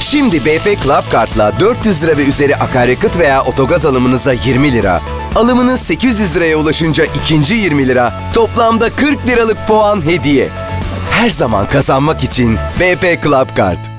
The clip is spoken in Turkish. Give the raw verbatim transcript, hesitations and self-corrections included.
Şimdi B P Club Kart'la dört yüz lira ve üzeri akaryakıt veya otogaz alımınıza yirmi lira, alımınız sekiz yüz liraya ulaşınca ikinci yirmi lira, toplamda kırk liralık puan hediye. Her zaman kazanmak için B P Club Kart.